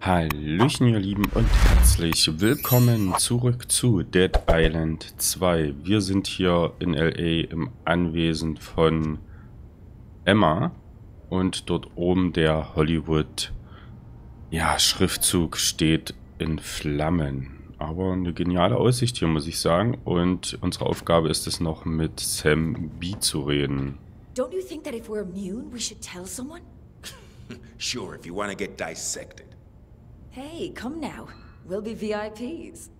Hallöchen ihr Lieben und herzlich willkommen zurück zu Dead Island 2. Wir sind hier in LA im Anwesen von Emma und dort oben der Hollywood, ja, Schriftzug steht in Flammen. Aber eine geniale Aussicht hier, muss ich sagen. Und unsere Aufgabe ist es noch mit Sam B zu reden. Don't you think that if we're immune, we should tell someone? Sure, if you want to get dissected. Hey, come now. We'll be VIPs.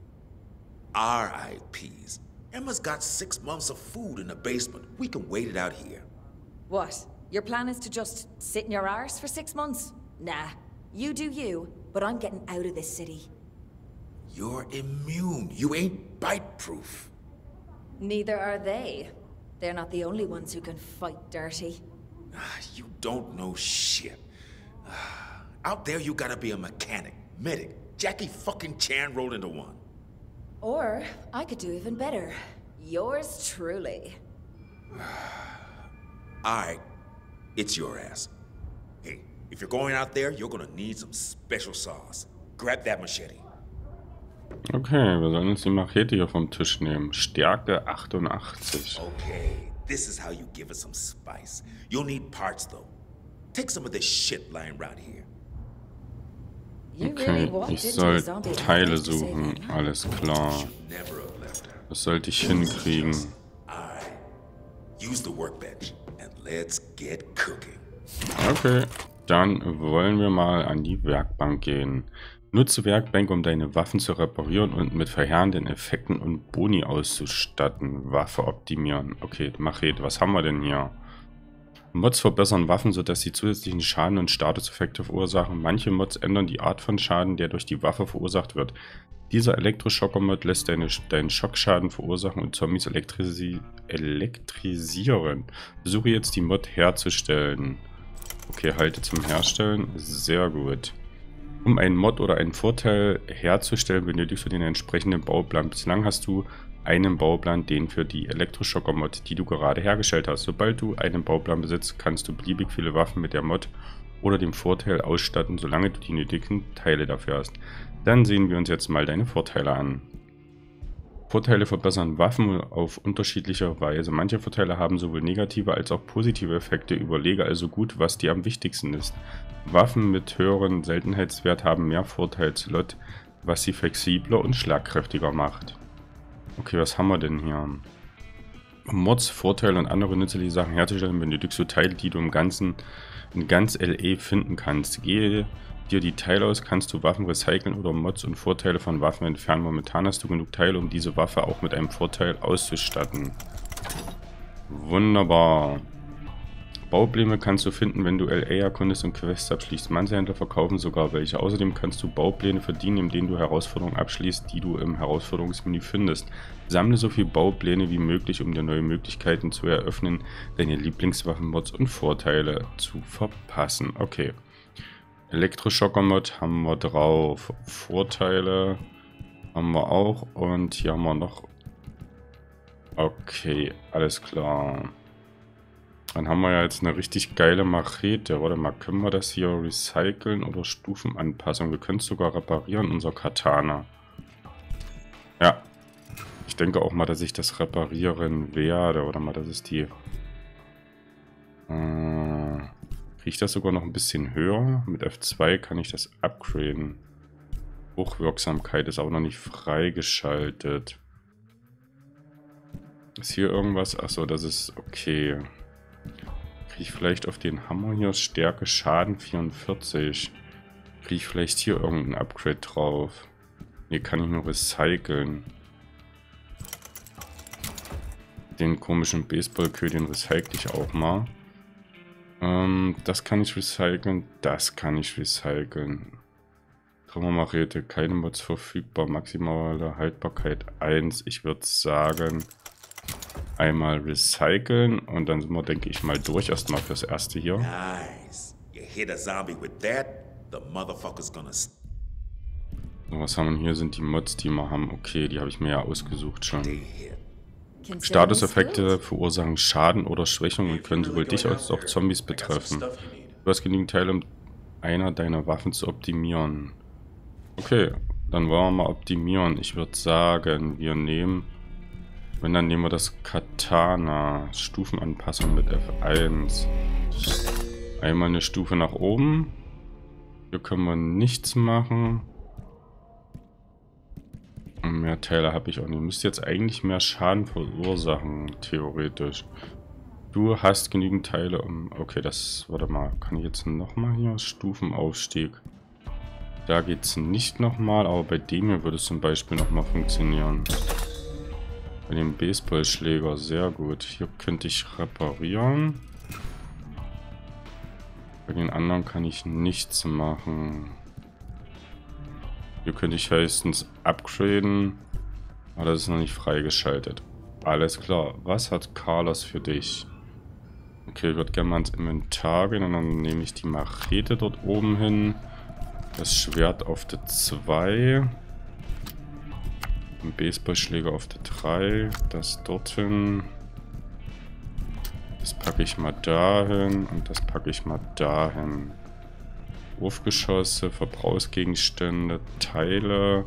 RIPs. Emma's got 6 months of food in the basement. We can wait it out here. What? Your plan is to just sit in your arse for 6 months? Nah. You do you, but I'm getting out of this city. You're immune. You ain't bite-proof. Neither are they. They're not the only ones who can fight dirty. You don't know shit. Out there, you gotta be a mechanic, medic, Jackie fucking Chan rolled into one. Or, I could do even better. Yours truly. Alright, it's your ass. Hey, if you're going out there, you're gonna need some special sauce. Grab that machete. Okay, wir sollen uns die Machete hier vom Tisch nehmen. Stärke 88. Okay, this is how you give it some spice. You'll need parts though. Take some of this shit lying around here. Okay, ich soll Teile suchen, alles klar. Das sollte ich hinkriegen. Okay, dann wollen wir mal an die Werkbank gehen. Nutze Werkbank, um deine Waffen zu reparieren und mit verheerenden Effekten und Boni auszustatten. Waffe optimieren. Okay, Machete, was haben wir denn hier? Mods verbessern Waffen, sodass sie zusätzlichen Schaden und Statuseffekte verursachen. Manche Mods ändern die Art von Schaden, der durch die Waffe verursacht wird. Dieser Elektroschocker-Mod lässt deinen Schockschaden verursachen und Zombies elektrisieren. Versuche jetzt die Mod herzustellen. Okay, halte zum Herstellen. Sehr gut. Um einen Mod oder einen Vorteil herzustellen, benötigst du den entsprechenden Bauplan. Bislang hast du einen Bauplan, den für die Elektroschocker-Mod, die du gerade hergestellt hast. Sobald du einen Bauplan besitzt, kannst du beliebig viele Waffen mit der Mod oder dem Vorteil ausstatten, solange du die nötigen Teile dafür hast. Dann sehen wir uns jetzt mal deine Vorteile an. Vorteile verbessern Waffen auf unterschiedliche Weise. Manche Vorteile haben sowohl negative als auch positive Effekte. Überlege also gut, was dir am wichtigsten ist. Waffen mit höheren Seltenheitswert haben mehr Vorteilslot, was sie flexibler und schlagkräftiger macht. Okay, was haben wir denn hier? Um Mods, Vorteile und andere nützliche Sachen herzustellen, benötigst du Teile, die du in ganz LA finden kannst. Gehe dir die Teile aus, kannst du Waffen recyceln oder Mods und Vorteile von Waffen entfernen. Momentan hast du genug Teile, um diese Waffe auch mit einem Vorteil auszustatten. Wunderbar. Baupläne kannst du finden, wenn du LA erkundest und Quests abschließt. Manche Händler verkaufen sogar welche. Außerdem kannst du Baupläne verdienen, indem du Herausforderungen abschließt, die du im Herausforderungsmenü findest. Sammle so viele Baupläne wie möglich, um dir neue Möglichkeiten zu eröffnen, deine Lieblingswaffen-Mods und Vorteile zu verpassen. Okay. Elektroschocker-Mod haben wir drauf. Vorteile haben wir auch. Und hier haben wir noch... Okay, alles klar. Dann haben wir ja jetzt eine richtig geile Machete. Warte mal, können wir das hier recyceln oder Stufenanpassung? Wir können es sogar reparieren, unser Katana. Ja. Ich denke auch mal, dass ich das reparieren werde. Oder mal, das ist die... Kriege ich das sogar noch ein bisschen höher? Mit F2 kann ich das upgraden. Hochwirksamkeit ist aber noch nicht freigeschaltet. Ist hier irgendwas? Achso, das ist okay. Kriege ich vielleicht auf den Hammer hier Stärke Schaden 44. Kriege ich vielleicht hier irgendein Upgrade drauf? Hier kann ich nur recyceln. Den komischen Baseballköder, den recycle ich auch mal. Das kann ich recyceln. Das kann ich recyceln. Trümmermachete, keine Mods verfügbar. Maximale Haltbarkeit 1. Ich würde sagen... Einmal recyceln und dann sind wir, denke ich, mal durch erstmal fürs erste hier. Nice. You hit a zombie with that, the motherfucker's gonna... So, was haben wir hier? Sind die Mods, die wir haben. Okay, die habe ich mir ja ausgesucht schon. Statuseffekte verursachen Schaden oder Schwächung und können sowohl dich als auch Zombies betreffen. Du hast genügend Teile, um einer deiner Waffen zu optimieren. Okay, dann wollen wir mal optimieren. Ich würde sagen, wir nehmen... Wenn, dann nehmen wir das Katana. Stufenanpassung mit F1. Einmal eine Stufe nach oben. Hier können wir nichts machen. Und mehr Teile habe ich auch nicht. Müsste jetzt eigentlich mehr Schaden verursachen, theoretisch. Du hast genügend Teile, um... Okay, das... Warte mal. Kann ich jetzt nochmal hier? Stufenaufstieg. Da geht es nicht nochmal, aber bei dem hier würde es zum Beispiel nochmal funktionieren. Bei dem Baseballschläger, sehr gut. Hier könnte ich reparieren. Bei den anderen kann ich nichts machen. Hier könnte ich höchstens upgraden. Aber das ist noch nicht freigeschaltet. Alles klar. Was hat Carlos für dich? Okay, ich würde gerne mal ins Inventar gehen und dann nehme ich die Machete dort oben hin. Das Schwert auf der 2. Den Baseballschläger auf der 3. Das dorthin. Das packe ich mal dahin und das packe ich mal dahin. Wurfgeschosse, Verbrauchsgegenstände, Teile.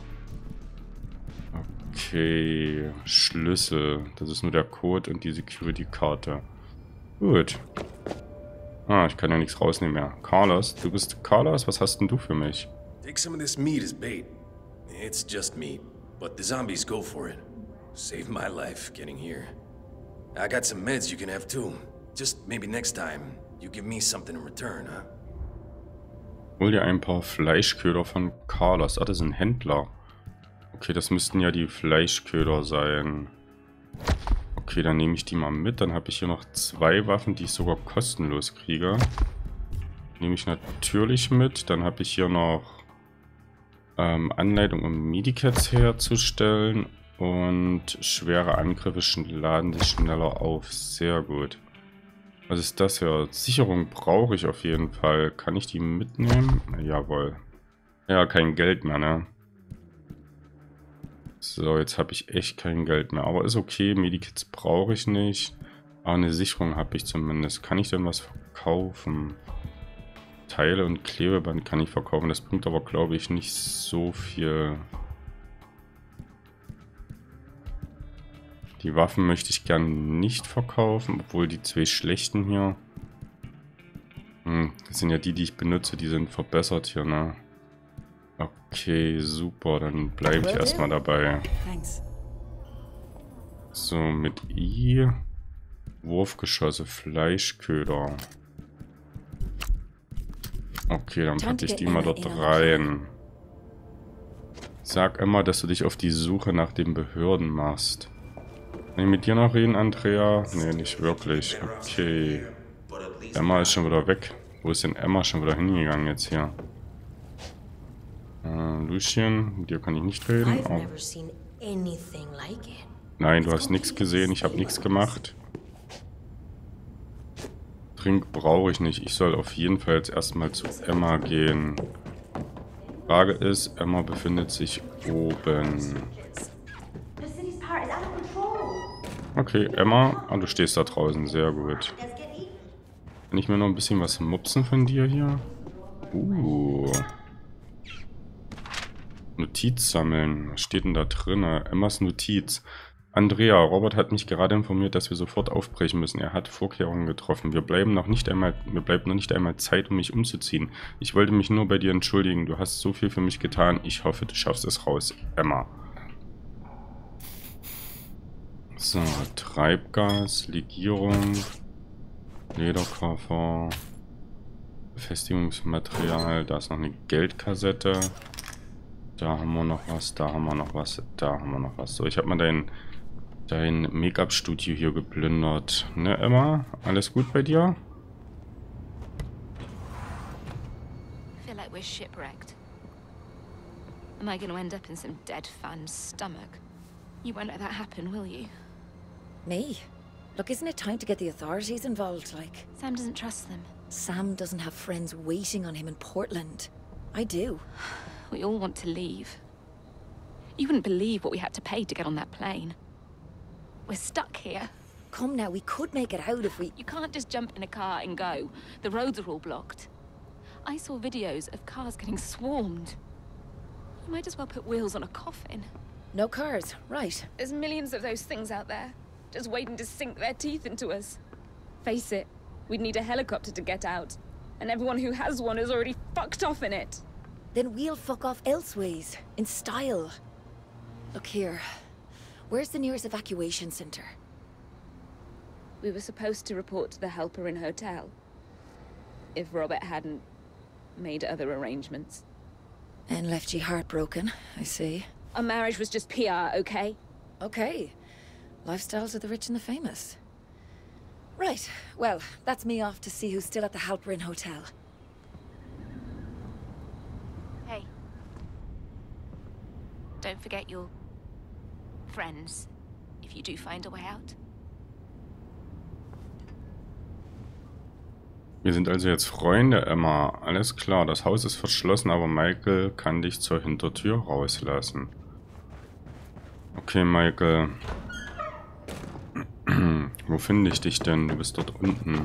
Okay, Schlüssel. Das ist nur der Code und die Security-Karte. Gut. Ah, ich kann ja nichts rausnehmen mehr. Carlos, du bist Carlos? Was hast denn du für mich? Take some of this meat as bait. It's just meat, but the zombies go for it. Saved my life getting here. I got some meds you can have too. Just maybe next time you give me something in return, huh? Hol dir ein paar Fleischköder von Carlos. Ah, das ist ein Händler. Okay, das müssten ja die Fleischköder sein. Okay, dann nehme ich die mal mit. Dann habe ich hier noch 2 Waffen, die ich sogar kostenlos kriege. Nehme ich natürlich mit. Dann habe ich hier noch Anleitung, um Medikits herzustellen. Und schwere Angriffe laden sich schneller auf. Sehr gut. Was ist das hier? Sicherung brauche ich auf jeden Fall. Kann ich die mitnehmen? Jawohl. Ja, kein Geld mehr, ne? So, jetzt habe ich echt kein Geld mehr. Aber ist okay, Medikits brauche ich nicht. Aber eine Sicherung habe ich zumindest. Kann ich denn was verkaufen? Teile und Klebeband kann ich verkaufen. Das bringt aber, glaube ich, nicht so viel. Die Waffen möchte ich gerne nicht verkaufen, obwohl die 2 schlechten hier. Das sind ja die ich benutze, die sind verbessert hier, ne? Okay, super, dann bleibe ich erstmal dabei. So, mit I. Wurfgeschosse, Fleischköder. Okay, dann packe ich die mal dort rein. Sag immer, dass du dich auf die Suche nach den Behörden machst. Kann ich mit dir noch reden, Andrea? Nee, nicht wirklich. Okay. Emma ist schon wieder weg. Wo ist denn Emma schon wieder hingegangen jetzt hier? Lucien, mit dir kann ich nicht reden. Oh. Nein, du hast nichts gesehen. Ich habe nichts gemacht. Trink brauche ich nicht. Ich soll auf jeden Fall jetzt erstmal zu Emma gehen. Frage ist, Emma befindet sich oben. Okay, Emma. Ah, du stehst da draußen. Sehr gut. Kann ich mir noch ein bisschen was mupsen von dir hier? Notiz sammeln. Was steht denn da drin? Emmas Notiz. Andrea, Robert hat mich gerade informiert, dass wir sofort aufbrechen müssen. Er hat Vorkehrungen getroffen. Mir bleibt noch nicht einmal Zeit, um mich umzuziehen. Ich wollte mich nur bei dir entschuldigen. Du hast so viel für mich getan. Ich hoffe, du schaffst es raus. Emma. So, Treibgas, Legierung, Lederkoffer, Befestigungsmaterial. Da ist noch eine Geldkassette. Da haben wir noch was, da haben wir noch was, da haben wir noch was. So, ich habe mal dein Make-up-Studio hier geplündert. Ne, Emma? Alles gut bei dir? I feel like we're shipwrecked. Am I going to end up in some dead fan's stomach? You won't let that happen, will you? Me? Look, isn't it time to get the authorities involved, like? Sam doesn't trust them. Sam doesn't have friends waiting on him in Portland. I do. We all want to leave. You wouldn't believe what we had to pay to get on that plane. We're stuck here. Come now, we could make it out if we... You can't just jump in a car and go. The roads are all blocked. I saw videos of cars getting swarmed. Might as well put wheels on a coffin. No cars, right. There's millions of those things out there, just waiting to sink their teeth into us. Face it, we'd need a helicopter to get out. And everyone who has one is already fucked off in it. Then we'll fuck off elseways, in style. Look here. Where's the nearest evacuation center? We were supposed to report to the Helper Inn Hotel. If Robert hadn't made other arrangements. And left you heartbroken, I see. Our marriage was just PR, okay? Okay. Lifestyles of the rich and the famous. Right. Well, that's me off to see who's still at the Helper Inn Hotel. Hey. Don't forget your friends, if you do find a way out. Wir sind also jetzt Freunde, Emma. Alles klar, das Haus ist verschlossen, aber Michael kann dich zur Hintertür rauslassen. Okay, Michael. Wo finde ich dich denn? Du bist dort unten.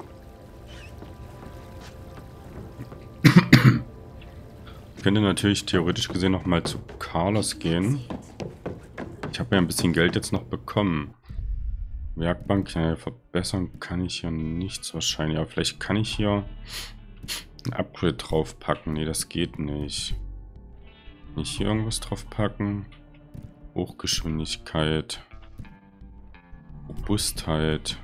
Ich könnte natürlich theoretisch gesehen nochmal zu Carlos gehen. Ich habe ja ein bisschen Geld jetzt noch bekommen. Werkbank, ja, verbessern kann ich hier nichts wahrscheinlich. Aber vielleicht kann ich hier ein Upgrade draufpacken. Nee, das geht nicht. Kann ich hier irgendwas draufpacken? Hochgeschwindigkeit. Robustheit.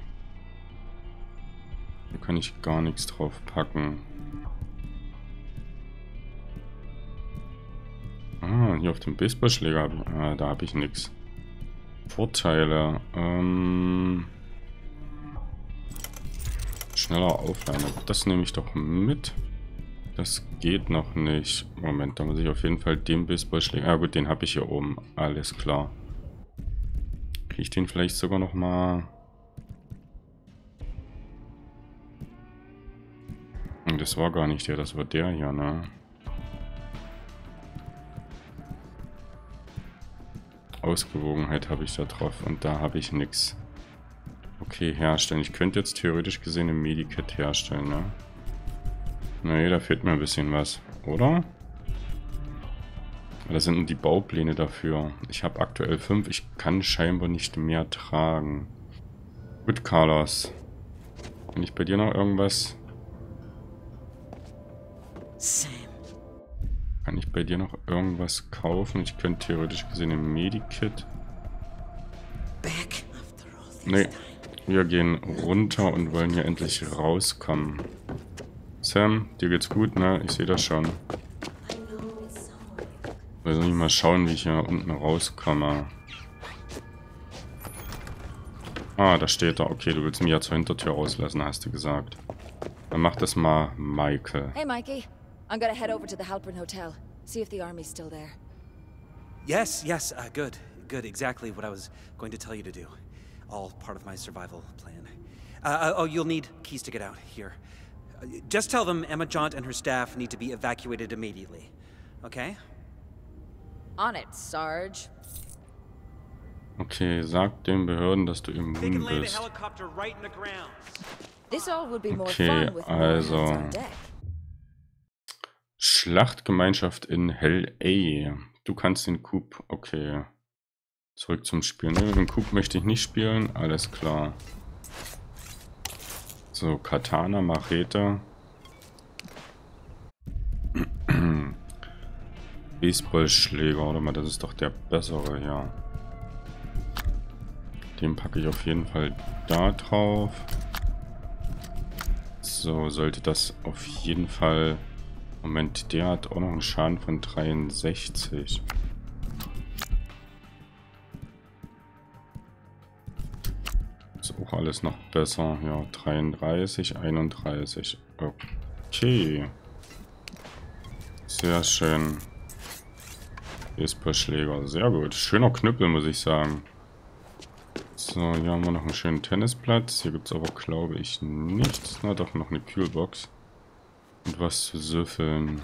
Hier kann ich gar nichts draufpacken. Ah, hier auf dem Baseballschläger habe ich, da habe ich nichts. Vorteile. Schneller Aufladen. Das nehme ich doch mit. Das geht noch nicht. Moment, da muss ich auf jeden Fall den Baseballschläger. Ah gut, den habe ich hier oben. Alles klar. Kriege ich den vielleicht sogar noch mal. Das war gar nicht der, das war der hier, ne? Ausgewogenheit habe ich da drauf und da habe ich nichts. Okay, herstellen. Ich könnte jetzt theoretisch gesehen ein Medikit herstellen, ne? Nee, da fehlt mir ein bisschen was, oder? Das sind die Baupläne dafür. Ich habe aktuell 5, ich kann scheinbar nicht mehr tragen. Gut, Carlos. Kann ich bei dir noch irgendwas? Sam. Kann ich bei dir noch irgendwas kaufen? Ich könnte theoretisch gesehen ein Medikit. Nee, wir gehen runter und wollen hier endlich rauskommen. Sam, dir geht's gut, ne? Ich sehe das schon. Ich will nicht mal schauen, wie ich hier unten rauskomme. Ah, da steht er. Okay, du willst mich ja zur Hintertür rauslassen, hast du gesagt. Dann mach das mal Michael. Hey, Mikey. I'm gonna head over to the Halpern Hotel. See if the army's still there. Yes, good. Good, exactly what I was going to tell you to do. All part of my survival plan. Oh, you'll need keys to get out. Here. Just tell them Emma Jaunt and her staff need to be evacuated immediately. Okay? On it, Sarge. Okay, sag den Behörden, dass du immun bist. This all would be more Okay, fun with more hands also on deck. Schlachtgemeinschaft in Hell-A. Du kannst den Coup. Okay. Zurück zum Spielen. Ne, den Coup möchte ich nicht spielen. Alles klar. So, Katana, Machete. Baseballschläger, oder mal, das ist doch der bessere, ja. Den packe ich auf jeden Fall da drauf. So, sollte das auf jeden Fall... Moment, der hat auch noch einen Schaden von 63. Ist auch alles noch besser. Ja, 33, 31. Okay. Sehr schön. Baseballschläger, sehr gut. Schöner Knüppel, muss ich sagen. So, hier haben wir noch einen schönen Tennisplatz. Hier gibt es aber, glaube ich, nichts. Na doch, noch eine Kühlbox. Und was zu süffeln.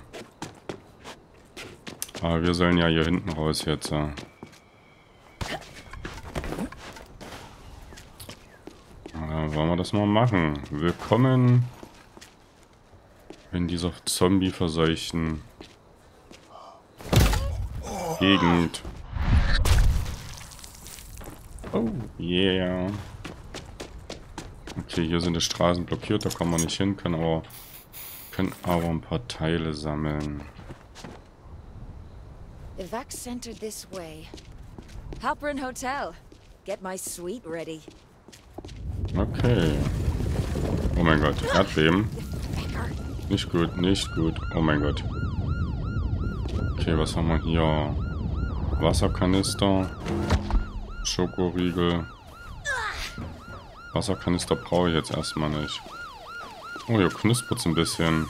Aber wir sollen ja hier hinten raus jetzt. Ja. Wollen wir das mal machen? Willkommen in dieser zombie-verseuchten Gegend. Oh, yeah. Okay, hier sind die Straßen blockiert, da kommen wir nicht hin, können aber ein paar Teile sammeln. Evac center this way. Halperin Hotel. Get my suite ready. Okay. Oh mein Gott, Erdbeben. Nicht gut, nicht gut. Oh mein Gott. Okay, was haben wir hier? Wasserkanister. Schokoriegel. Wasserkanister brauche ich jetzt erstmal nicht. Oh, hier knuspert es ein bisschen.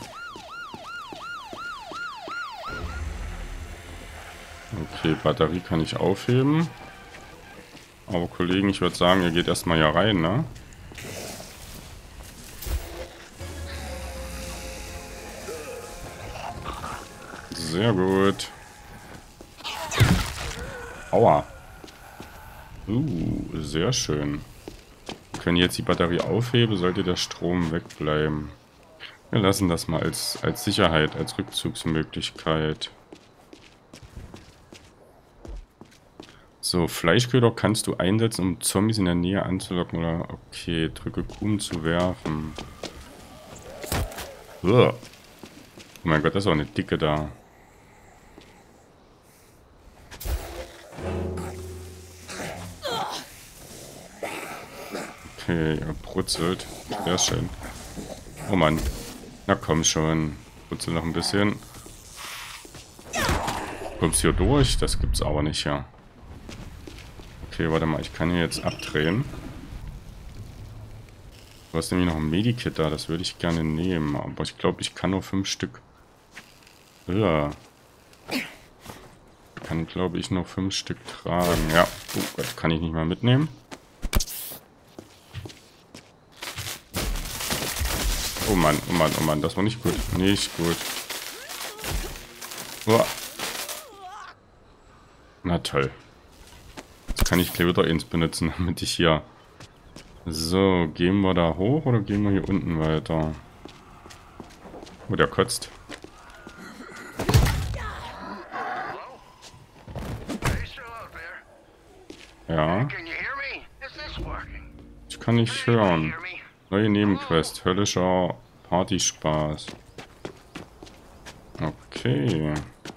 Okay, Batterie kann ich aufheben. Aber Kollegen, ich würde sagen, ihr geht erstmal hier rein, ne? Sehr gut. Aua. Sehr schön. Wir können jetzt die Batterie aufheben, sollte der Strom wegbleiben. Wir lassen das mal als Sicherheit, als Rückzugsmöglichkeit. So, Fleischköder kannst du einsetzen, um Zombies in der Nähe anzulocken oder... Okay, drücke Q, um zu werfen. Oh mein Gott, das ist auch eine Dicke da. Okay, er brutzelt. Sehr schön. Oh Mann. Na komm schon. Brutzel noch ein bisschen. Kommst hier durch? Das gibt's aber nicht, ja. Okay, warte mal. Ich kann hier jetzt abdrehen. Du hast nämlich noch ein Medikit da. Das würde ich gerne nehmen. Aber ich glaube, ich kann nur 5 Stück. Ja. Ich kann, glaube ich, nur 5 Stück tragen. Ja. Oh Gott, kann ich nicht mal mitnehmen. Oh Mann, oh Mann, oh Mann, das war nicht gut. Nicht gut. Oh. Na toll. Jetzt kann ich gleich wieder eins benutzen, damit ich hier... So, gehen wir da hoch oder gehen wir hier unten weiter? Oh, der kotzt. Ja. Ich kann nicht hören. Neue Nebenquest. Höllischer Partyspaß. Okay.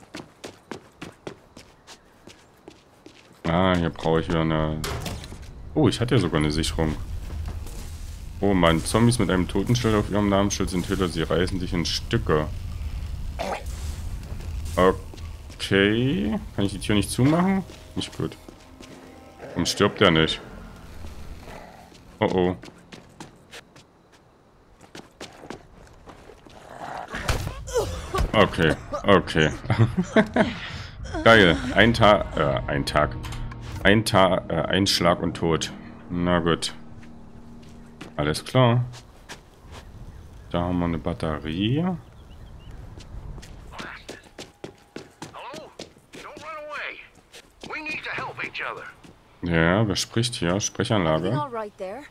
Ah, hier brauche ich wieder eine... Oh, ich hatte ja sogar eine Sicherung. Oh Mann, Zombies mit einem Totenschild auf ihrem Namensschild sind Hüter. Sie reißen dich in Stücke. Okay. Kann ich die Tür nicht zumachen? Nicht gut. Warum stirbt der nicht? Oh oh. Okay, okay. Geil. Ein Schlag und tot. Na gut. Alles klar. Da haben wir eine Batterie. Ja, wer spricht hier? Sprechanlage. All right there.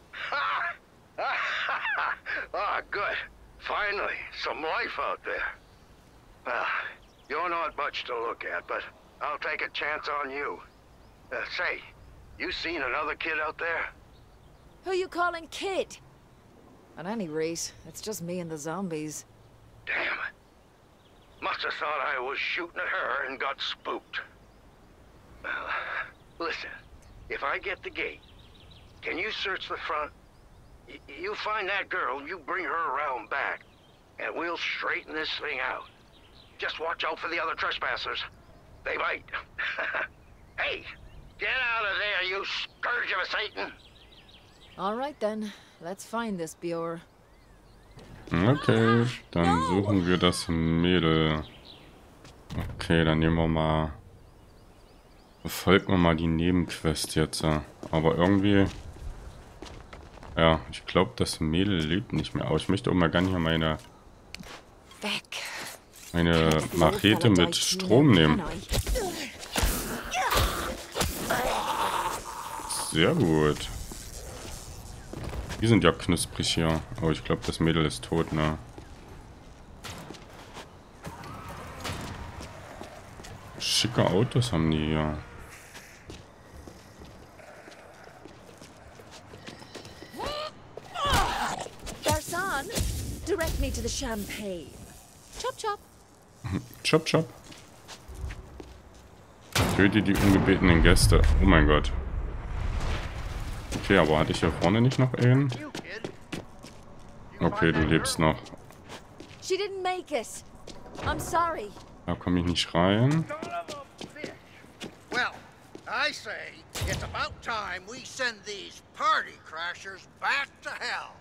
Ah, good. Finally, some life out there. Well, you're not much to look at, but I'll take a chance on you. Say, you seen another kid out there? Who you calling kid? At any rate, it's just me and the zombies. Damn it. Must have thought I was shooting at her and got spooked. Well, listen, if I get the gate, can you search the front? You find that girl, you bring her around back, and we'll straighten this thing out. Just watch out for the other trespassers. They bite. Hey, get out of there, you scourge of Satan! All right then, let's find this Bjor. Okay, dann suchen wir das Mädel. Okay, dann nehmen wir mal... Befolgen wir mal die Nebenquest jetzt. Aber irgendwie... Ja, ich glaube, das Mädel lebt nicht mehr. Aber ich möchte auch mal gerne hier meine Machete mit Strom nehmen. Sehr gut. Die sind ja knusprig hier. Oh, ich glaube, das Mädel ist tot, ne? Schicke Autos haben die hier. Garçon, direct me to the champagne. Chop chop. Chop, chop. Töte die ungebetenen Gäste. Oh mein Gott. Okay, aber hatte ich hier vorne nicht noch einen? Okay, du lebst noch. She didn't make it. I'm sorry. Da komme ich nicht rein. Well, I say it's about time we send these party crashers back to hell.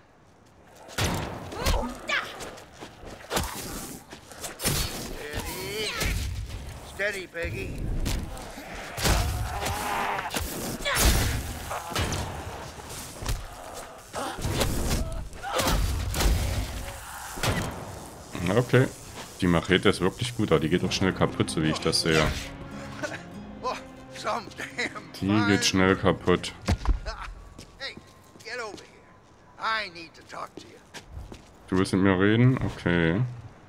Steady. Steady, Peggy. Okay. Die Machete ist wirklich gut, aber die geht auch schnell kaputt, so wie ich das sehe. Oh, some damn Die geht schnell kaputt. Hey, get over here. I need to talk to you. Du willst mit mir reden? Okay.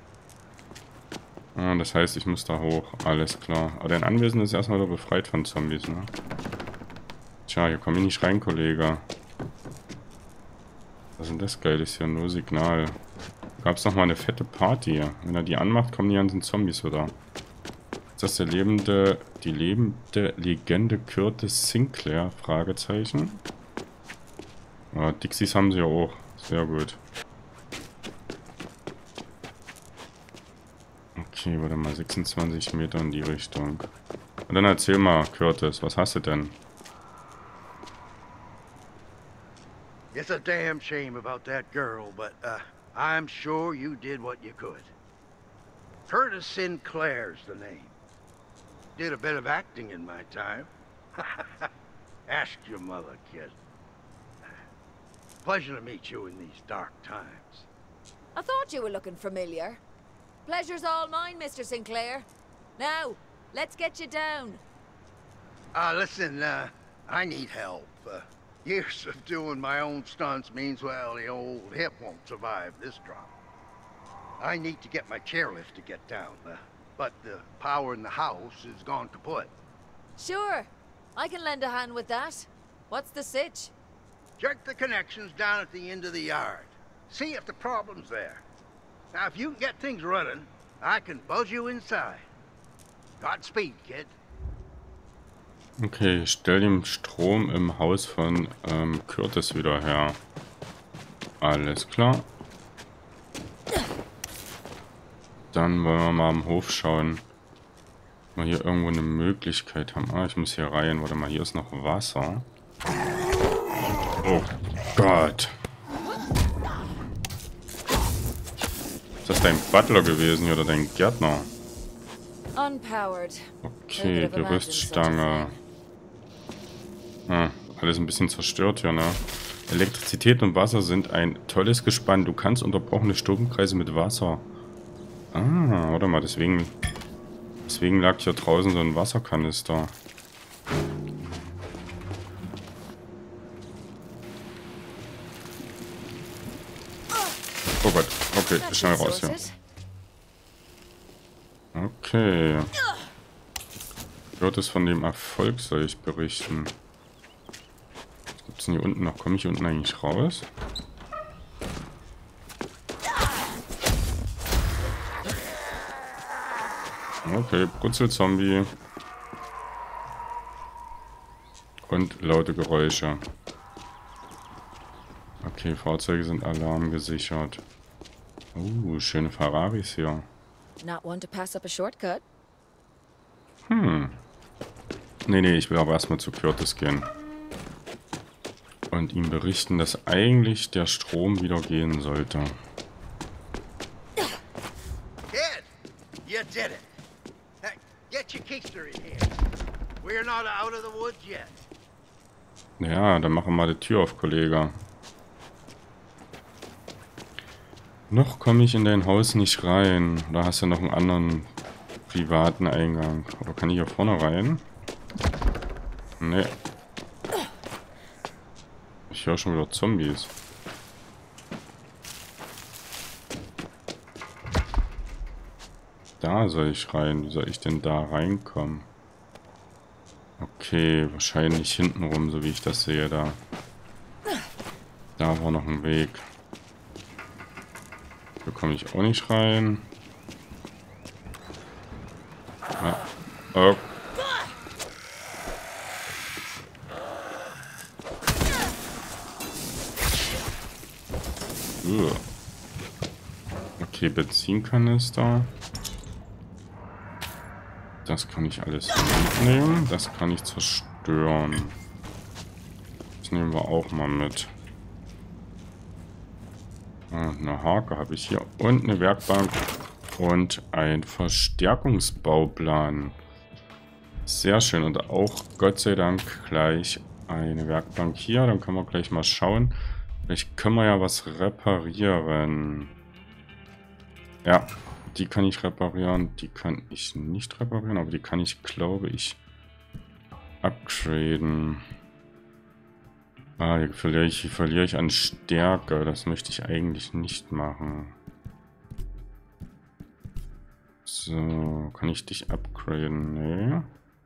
Ah, das heißt, ich muss da hoch. Alles klar. Aber dein Anwesen ist erstmal wieder befreit von Zombies, ne? Tja, hier komme ich nicht rein, Kollege. Was ist denn das Geiles hier? Nur Signal. Gab es noch mal eine fette Party. Wenn er die anmacht, kommen die ganzen Zombies wieder. Ist das die lebende Legende Curtis Sinclair? Fragezeichen. Ja, Dixies haben sie ja auch. Sehr gut. Okay, warte mal, 26 Meter in die Richtung. Und dann erzähl mal, Curtis, was hast du denn? It's a damn shame about that girl, but I'm sure you did what you could. Curtis Sinclair's the name. Did a bit of acting in my time. Ask your mother, kid. Pleasure to meet you in these dark times. I thought you were looking familiar. Pleasure's all mine, Mr. Sinclair. Now, let's get you down. Listen, I need help. Years of doing my own stunts means, well, the old hip won't survive this drop. I need to get my chairlift to get down, but the power in the house is gone kaput. Sure, I can lend a hand with that. What's the sitch? Check the connections down at the end of the yard. See if the problem's there. Now, if you can get things running, I can buzz you inside. Godspeed, kid. Okay, stell den Strom im Haus von Curtis wieder her. Alles klar. Dann wollen wir mal am Hof schauen. Ob wir hier irgendwo eine Möglichkeit haben. Ah, ich muss hier rein. Warte mal, hier ist noch Wasser. Oh Gott. Ist das dein Butler gewesen oder dein Gärtner? Unpowered. Okay, Gerüststange. Ah, alles ein bisschen zerstört hier, ne? Elektrizität und Wasser sind ein tolles Gespann. Du kannst unterbrochene Stromkreise mit Wasser. Ah, warte mal, deswegen lag hier draußen so ein Wasserkanister. Oh Gott, okay, schnell raus hier. Okay. Wird es von dem Erfolg, soll ich berichten. Was gibt's denn hier unten noch? Komme ich hier unten eigentlich raus? Okay, Brutzelzombie. Und laute Geräusche. Okay, Fahrzeuge sind alarmgesichert. Schöne Ferraris hier. Not one to pass up a shortcut. Nee, ich will aber erstmal zu Curtis gehen. Und ihm berichten, dass eigentlich der Strom wieder gehen sollte. Kid, you did it. Hey, get your keister in here. We're not out of the woods yet. Ja, dann machen wir die Tür auf, Kollege. Noch komme ich in dein Haus nicht rein. Oder hast du noch einen anderen privaten Eingang? Oder kann ich hier vorne rein? Nee. Ich höre schon wieder Zombies. Da soll ich rein. Wie soll ich denn da reinkommen? Okay, wahrscheinlich hintenrum, so wie ich das sehe da. Da war noch ein Weg. Da komme ich auch nicht rein. Ja. Oh. Okay, Benzinkanister. Das kann ich alles mitnehmen. Das kann ich zerstören. Das nehmen wir auch mal mit. Eine Hake habe ich hier. Und eine Werkbank. Und ein Verstärkungsbauplan. Sehr schön. Und auch Gott sei Dank gleich eine Werkbank hier. Dann können wir gleich mal schauen. Vielleicht können wir ja was reparieren. Ja, die kann ich reparieren. Die kann ich nicht reparieren, aber die kann ich, glaube ich, upgraden. Ah, hier verliere ich an Stärke. Das möchte ich eigentlich nicht machen. So, kann ich dich upgraden? Nee.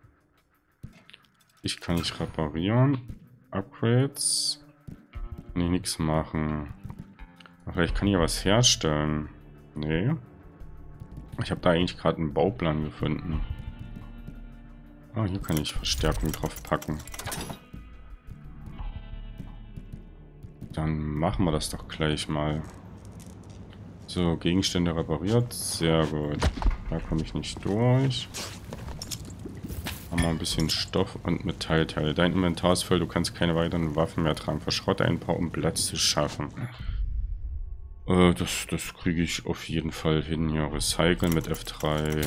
Ich kann nicht reparieren. Upgrades. Kann ich nichts machen. Aber vielleicht kann ich ja was herstellen. Nee. Ich habe da eigentlich gerade einen Bauplan gefunden. Ah, hier kann ich Verstärkung drauf packen. Dann machen wir das doch gleich mal. So, Gegenstände repariert. Sehr gut. Da komme ich nicht durch. Haben wir ein bisschen Stoff und Metallteile. Dein Inventar ist voll, du kannst keine weiteren Waffen mehr tragen. Verschrotte ein paar, um Platz zu schaffen. Das kriege ich auf jeden Fall hin. Ja, Recyceln mit F3.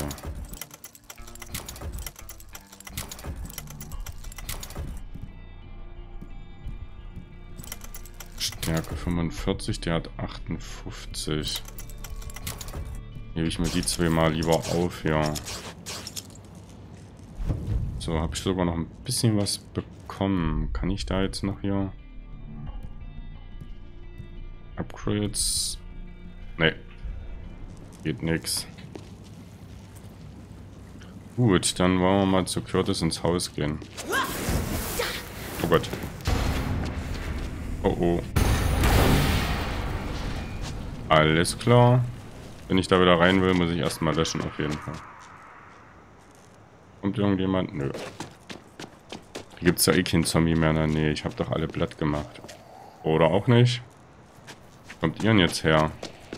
Stärke 45, der hat 58. Hebe ich mir die zweimal lieber auf, ja. So, habe ich sogar noch ein bisschen was bekommen. Kann ich da jetzt noch hier Upgrades? Ne. Geht nix. Gut, dann wollen wir mal zu Curtis ins Haus gehen. Oh Gott. Oh oh. Alles klar. Wenn ich da wieder rein will, muss ich erstmal löschen auf jeden Fall. Kommt irgendjemand? Nö. Hier gibt es ja eh keinen Zombie mehr in der Nähe. Ich habe doch alle platt gemacht. Oder auch nicht? Kommt ihr denn jetzt her?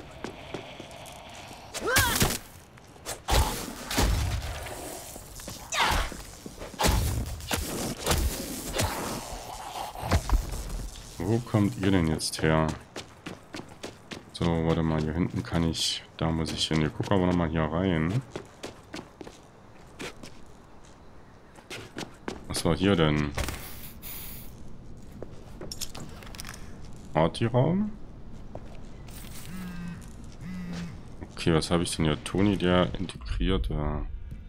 Wo kommt ihr denn jetzt her? So, warte mal, hier hinten kann ich... Da muss ich hin. Wir gucken aber nochmal hier rein. Was war hier denn? Partyraum? Okay, was habe ich denn hier? Toni, der integriert war.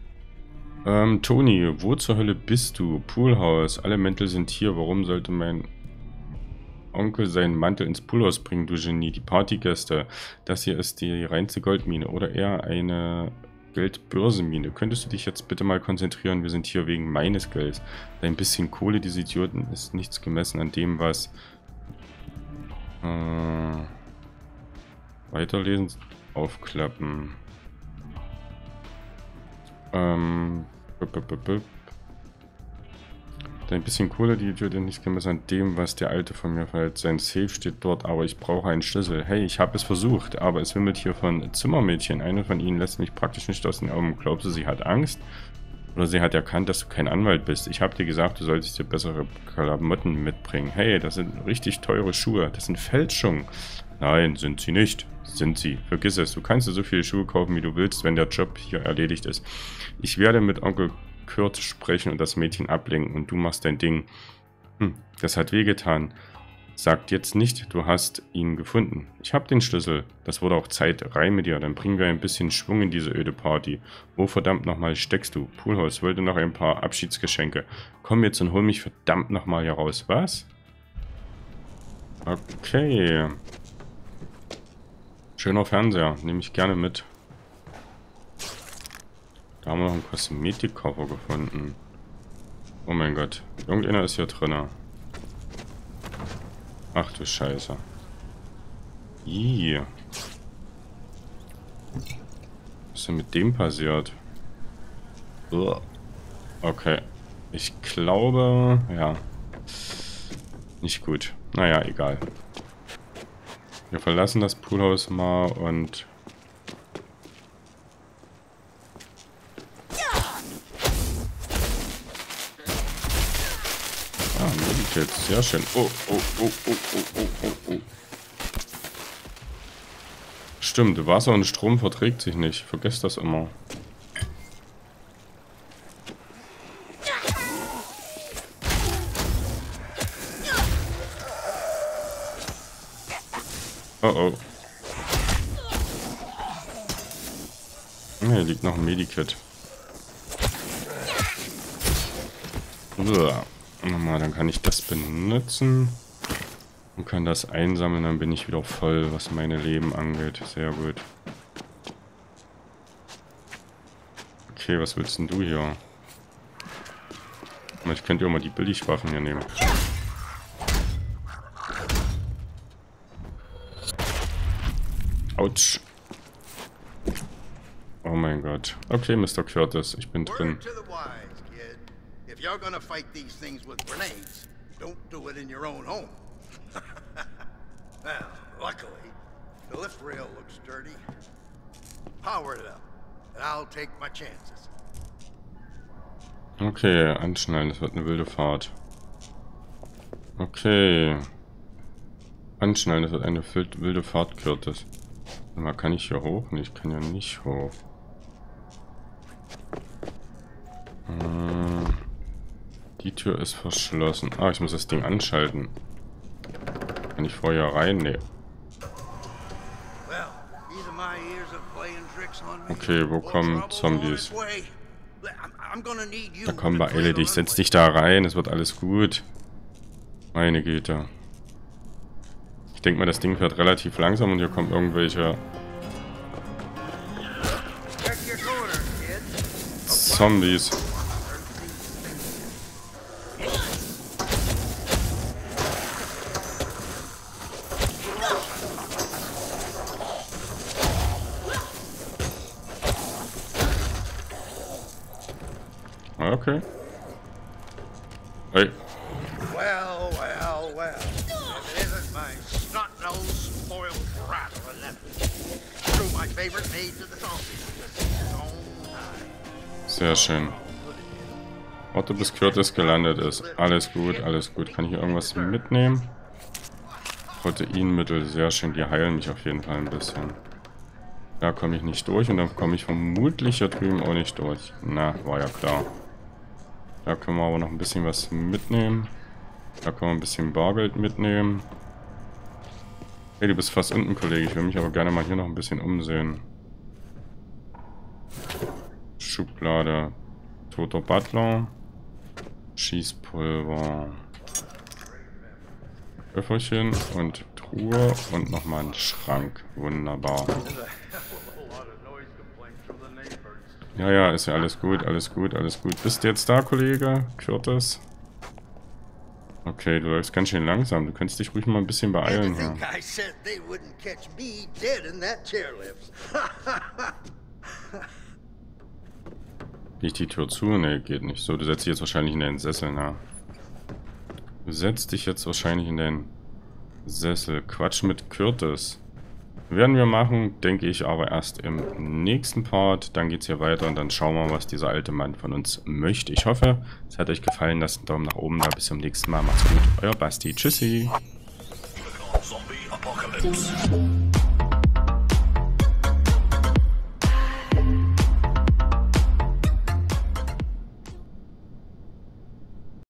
Toni, wo zur Hölle bist du? Poolhaus. Alle Mäntel sind hier. Warum sollte mein Onkel seinen Mantel ins Poolhaus bringen, du Genie? Die Partygäste. Das hier ist die reinste Goldmine. Oder eher eine Geldbörsenmine. Könntest du dich jetzt bitte mal konzentrieren? Wir sind hier wegen meines Gelds. Ein bisschen Kohle, diese Idioten, ist nichts gemessen an dem, was... weiterlesen. Aufklappen. Ein bisschen Kohle, die Idiotin, nicht gemessen an dem, was der Alte von mir verhält. Sein Safe steht dort, aber ich brauche einen Schlüssel. Hey, ich habe es versucht, aber es wimmelt hier von Zimmermädchen. Eine von ihnen lässt mich praktisch nicht aus den Augen. Glaubst du, sie hat Angst? Oder sie hat erkannt, dass du kein Anwalt bist? Ich habe dir gesagt, du solltest dir bessere Klamotten mitbringen. Hey, das sind richtig teure Schuhe. Das sind Fälschungen. Nein, sind sie nicht. Sind sie. Vergiss es. Du kannst dir so viele Schuhe kaufen, wie du willst, wenn der Job hier erledigt ist. Ich werde mit Onkel Kurt sprechen und das Mädchen ablenken und du machst dein Ding. Das hat wehgetan. Sagt jetzt nicht, du hast ihn gefunden. Ich habe den Schlüssel. Das wurde auch Zeit. Rein mit dir, dann bringen wir ein bisschen Schwung in diese öde Party. Wo verdammt nochmal steckst du? Poolhaus wollte noch ein paar Abschiedsgeschenke. Komm jetzt und hol mich verdammt nochmal hier raus. Was? Okay. Schöner Fernseher. Nehme ich gerne mit. Da haben wir noch einen Kosmetikkoffer gefunden. Oh mein Gott. Irgendeiner ist hier drin. Ach du Scheiße. Ih. Was ist denn mit dem passiert? Uah. Okay. Ich glaube... Ja. Nicht gut. Naja, egal. Wir verlassen das Poolhaus mal und... Ah, Medikit. Sehr schön. Oh, oh, oh, oh, oh, oh, oh, oh. Stimmt, Wasser und Strom verträgt sich nicht. Vergesst das immer. Oh oh. Hier liegt noch ein Medikit. Nochmal, dann kann ich das benutzen. Und kann das einsammeln, dann bin ich wieder voll, was meine Leben angeht. Sehr gut. Okay, was willst denn du hier? Ich könnte ja mal die Billigwaffen hier nehmen. Autsch. Oh mein Gott. Okay, Mr. Curtis, ich bin drin. If you're gonna fight these things with grenades, don't do it in your own home. Well, luckily, the lift rail looks sturdy. Power it up, and I'll take my chances. Okay, anschnallen, das wird eine wilde Fahrt. Okay. Anschnallen, das wird eine wilde Fahrt, Curtis. Mal, kann ich hier hoch? Nee, ich kann ja nicht hoch. Die Tür ist verschlossen. Ah, ich muss das Ding anschalten. Kann ich vorher rein? Nee. Okay, wo kommen Zombies? Da komm, beeile dich. Setz dich da rein. Es wird alles gut. Meine Güte. Ich denke mal, das Ding fährt relativ langsam und hier kommen irgendwelche Zombies. Okay. Hey. Well, well, well. If it isn't my snot-nosed, spoiled brat of a nephew. Threw my favorite maid to the zombies. Sehr schön. Warte, bis Curtis gelandet ist. Alles gut, alles gut. Kann ich hier irgendwas mitnehmen? Proteinmittel, sehr schön. Die heilen mich auf jeden Fall ein bisschen. Da komme ich nicht durch und dann komme ich vermutlich hier drüben auch nicht durch. Na, war ja klar. Da können wir aber noch ein bisschen was mitnehmen. Da können wir ein bisschen Bargeld mitnehmen. Hey, du bist fast unten, Kollege. Ich will mich aber gerne mal hier noch ein bisschen umsehen. Schublade. Toter Butler. Schießpulver. Öfferchen und Truhe und nochmal ein Schrank. Wunderbar. Ja, ja, ist ja alles gut, alles gut, alles gut. Bist du jetzt da, Kollege? Curtis? Okay, du läufst ganz schön langsam. Du könntest dich ruhig mal ein bisschen beeilen hier. Nicht die Tür zu? Ne, geht nicht. So, du setzt dich jetzt wahrscheinlich in den Sessel, na. Du setzt dich jetzt wahrscheinlich in den Sessel. Quatsch mit Curtis. Werden wir machen, denke ich, aber erst im nächsten Part. Dann geht es hier weiter und dann schauen wir mal, was dieser alte Mann von uns möchte. Ich hoffe, es hat euch gefallen. Lasst einen Daumen nach oben da. Bis zum nächsten Mal. Macht's gut. Euer Basti. Tschüssi. Zombie Apocalypse.